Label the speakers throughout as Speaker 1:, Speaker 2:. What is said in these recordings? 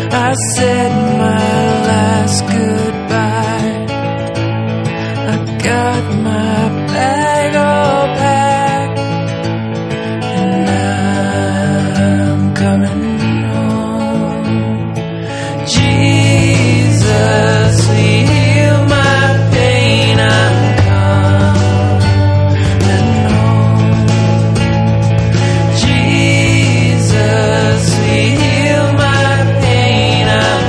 Speaker 1: I said my last goodbye. I got my bag all packed, and I'm coming home. Jesus, heal my pain. I'm coming home. Jesus, heal my pain. I'm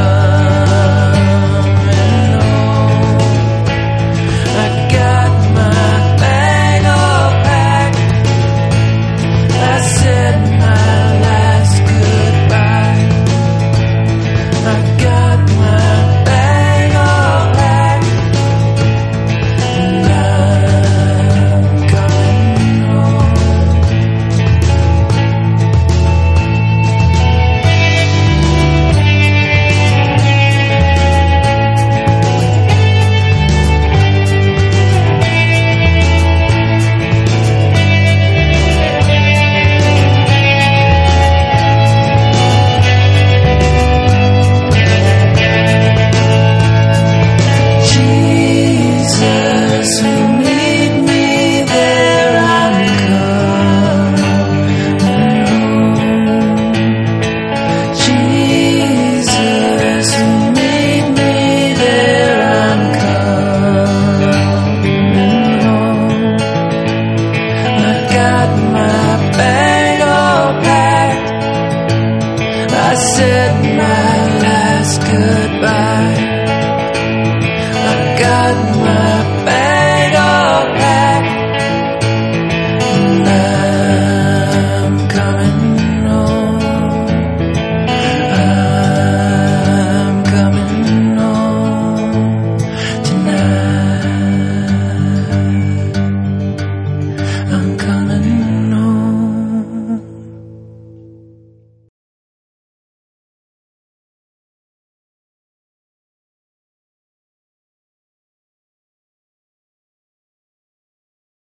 Speaker 1: coming home. I got my bag all packed. I said my last goodbye. I got my bag all packed, and I'm coming home. Jesus, you meet me there. I'm coming home. Jesus, you meet me there. I'm coming home. I got my bag all packed. I said my last goodbye.